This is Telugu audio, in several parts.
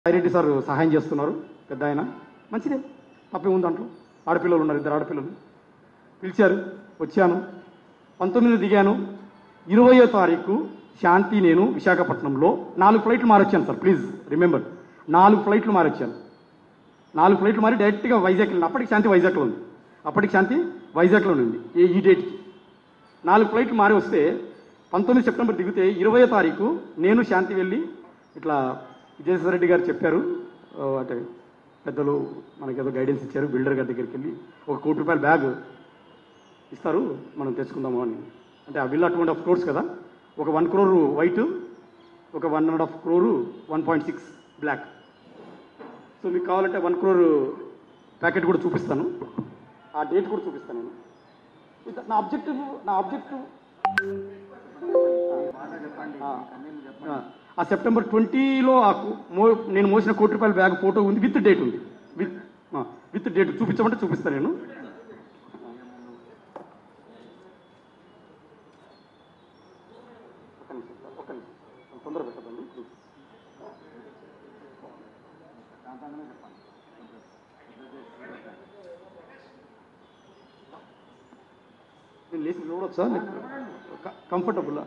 రెడ్డి సార్ సహాయం చేస్తున్నారు, పెద్ద ఆయన మంచిదే, తప్పే ఉంది దాంట్లో. ఆడపిల్లలు ఉన్నారు, 2 ఆడపిల్లలు పిలిచారు, వచ్చాను. 19 దిగాను. 20వ తారీఖు శాంతి నేను విశాఖపట్నంలో 4 ఫ్లైట్లు మారొచ్చాను సార్, ప్లీజ్ రిమెంబర్. 4 ఫ్లైట్లు మారొచ్చాను. 4 ఫ్లైట్లు మారి డైరెక్ట్గా వైజాగ్ వెళ్ళిన. అప్పటికి శాంతి వైజాగ్లో ఉంది, ఈ డేట్కి 4 ఫ్లైట్లు మారి వస్తే 19 సెప్టెంబర్ దిగితే 20వ తారీఖు నేను శాంతి వెళ్ళి ఇట్లా విజయసాయి రెడ్డి గారు చెప్పారు, అంటే పెద్దలు మనకేదో గైడెన్స్ ఇచ్చారు, బిల్డర్ గారి దగ్గరికి వెళ్ళి ఒక ₹1 కోటి బ్యాగ్ ఇస్తారు, మనం తెచ్చుకుందాము అని. అంటే ఆ విల్లా 2.5 crores కదా, ఒక 1 crore వైట్, ఒక 1.5 crore 1.6 బ్లాక్. సో మీకు కావాలంటే 1 crore ప్యాకెట్ కూడా చూపిస్తాను, ఆ డేట్ కూడా చూపిస్తాను నేను. నా ఆబ్జెక్టివ్ ఆ సెప్టెంబర్ 20లో నేను మోసిన ₹1 కోటి బ్యాగ్ ఫోటో ఉంది, విత్ డేట్ ఉంది, విత్ డేట్ చూపించమంటే చూపిస్తాను నేను. ఒక్క నిమిషం తొందర పెట్టదండి, నేను లేచి చూడొచ్చా, కంఫర్టబుల్లా?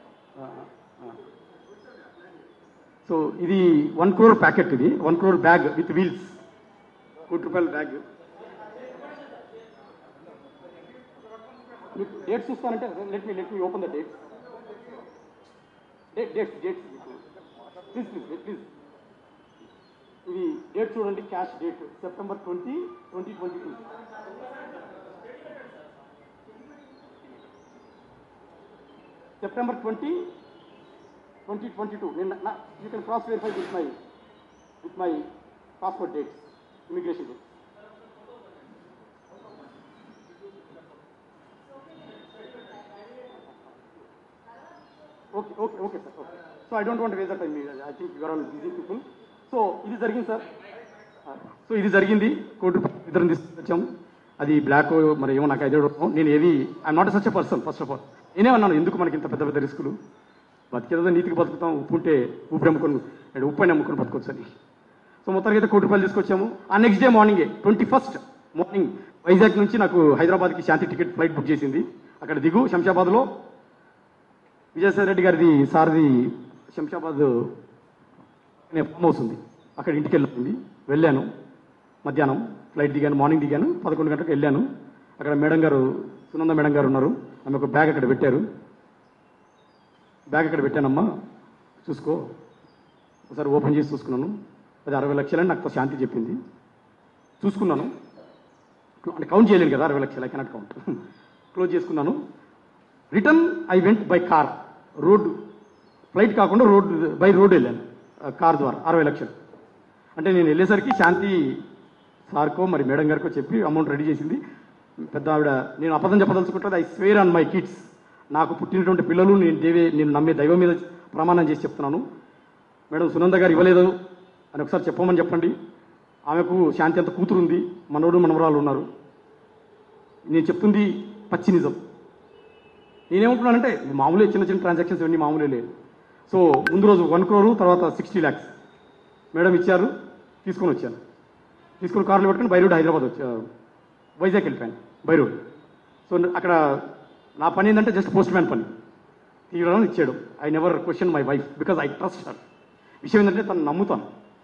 సో ఇది 1 crore ప్యాకెట్, ఇది 1 crore బ్యాగ్ విత్ వీల్స్, ₹1 కోటి బ్యాగ్. మీకు డేట్ చూస్తానంటే let me open the dates please. ఇది డేట్ చూడండి, cash date September 20, 2022. September 20, 2022. You can cross verify with my passport dates, immigration dates. Okay, sir. Okay. So I don't want to waste the time. I think you are all busy people. So ఇది జరిగింది సార్. సో ఇది జరిగింది, కోర్టు ఇద్దరిని తీసుకొచ్చాము. అది బ్లాక్ మరి ఏమో నాకు ఐడియా. నేను ఏది I'm not such a person. First of all నేనేమన్నాను, ఎందుకు మనకి ఇంత పెద్ద పెద్ద రిస్కులు, బతికేదో నీతికి బతుకుతాం, ఉప్పు ఉంటే ఉప్పు అమ్ముకొని బతుకోవచ్చు అని. సో మొత్తానికి అయితే ₹1 కోటి తీసుకొచ్చాము. ఆ నెక్స్ట్ డే మార్నింగే 21st మార్నింగ్ వైజాగ్ నుంచి నాకు హైదరాబాద్కి శాంతి టికెట్ ఫ్లైట్ బుక్ చేసింది. అక్కడ దిగు శంషాబాద్లో విజయసాయి రెడ్డి గారిది సార్ది శంషాబాద్ ఫామ్ హౌస్ ఉంది, అక్కడ ఇంటికి వెళ్ళాను. మధ్యాహ్నం ఫ్లైట్ దిగాను, మార్నింగ్ దిగాను, 11 గంటలకు వెళ్ళాను. అక్కడ మేడం గారు, సునంద మేడం గారు ఉన్నారు, ఆమె ఒక బ్యాగ్ అక్కడ పెట్టారు. బ్యాగ్ అక్కడ పెట్టానమ్మా, చూసుకో. ఒకసారి ఓపెన్ చేసి చూసుకున్నాను, అది 60 లక్షలని నాకు శాంతి చెప్పింది. చూసుకున్నాను, అంటే కౌంట్ చేయలేను కదా 60 లక్షలు, ఐ కెనాట్ కౌంట్. క్లోజ్ చేసుకున్నాను. Return I went by car, road flight కాకుండా బై రోడ్ వెళ్ళాను, కార్ ద్వారా 60 లక్షలు. అంటే నేను వెళ్ళేసరికి శాంతి సార్కో మరి మేడం గారికో చెప్పి అమౌంట్ రెడీ చేసింది. పెద్ద ఆవిడ, నేను అబద్ధం చెప్పదలుచుకుంటుంది, I swear on my kids, నాకు పుట్టినటువంటి పిల్లలు నేను నమ్మే దైవం మీద ప్రమాణం చేసి చెప్తున్నాను, మేడం సునంద గారు ఇవ్వలేదు అని ఒకసారి చెప్పమని చెప్పండి. ఆమెకు శాంతి అంత కూతురు ఉంది, మనోడు మనవరాలు ఉన్నారు. నేను చెప్తుంది పచ్చి నిజం. నేనేమంటున్నానంటే మామూలే, చిన్న చిన్న ట్రాన్సాక్షన్స్ ఇవన్నీ మామూలే లేదు. సో ముందు రోజు 1 crore, తర్వాత 60 lakhs మేడం ఇచ్చారు, తీసుకొని వచ్చాను. తీసుకుని కార్లో పెట్టుకుని బై రోడ్ హైదరాబాద్ వైజాగ్ వెళ్ళిపోయాను బై రోడ్. సో అక్కడ నా పని ఏంటంటే జస్ట్ పోస్ట్ మ్యాన్ పని, తీయడం ఇచ్చాడు. I never question my wife because I trust her. విషయం ఏంటంటే తను నమ్ముతాను.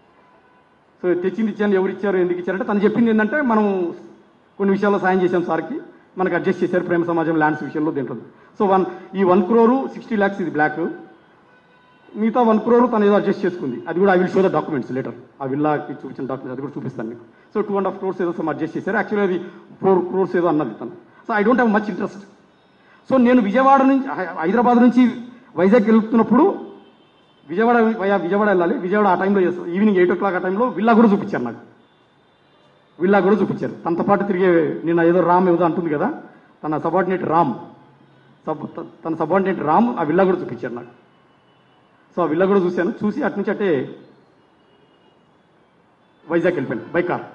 సో తెచ్చింది ఇచ్చాను, ఎవరు ఇచ్చారు, ఎందుకు ఇచ్చారంటే తను చెప్పింది ఏంటంటే మనం కొన్ని విషయాల్లో సాయం చేశాం సార్కి, మనకు అడ్జస్ట్ చేశారు, ప్రేమ సమాజం ల్యాండ్స్ విషయంలో తింటుంది. సో ఈ 1 crore 60 lakhs ఇది బ్లాక్, మిగతా 1 crore తను ఏదో అడ్జస్ట్ చేసుకుంది. అది కూడా I will show the documents later, ఆ విల్లాకి చూపించిన డాక్యుమెంట్స్ అది కూడా చూపిస్తాను మీకు. సో 2.5 crores ఏదో సమ్ అడ్జస్ట్ చేశారు, యాక్చువల్లీ అది 4 crores ఏదో అన్నది తను. So I don't have much interest. So నేను హైదరాబాద్ నుంచి వైజాగ్ వెళ్తున్నప్పుడు విజయవాడ వెళ్ళాలి. విజయవాడ ఆ టైంలో ఈవినింగ్ 8 o'clock ఆ టైంలో విల్లా కూడా చూపించారు నాకు, తనతో పాటు తిరిగే నిన్న ఏదో రామ్ ఏదో అంటుంది కదా, తన సబార్డినేట్ రామ్ ఆ విల్లా కూడా చూపించారు నాకు. సో ఆ విల్లా కూడా చూశాను. చూసి అటు నుంచి అంటే వైజాగ్ వెళ్ళిపోయాను బై కార్.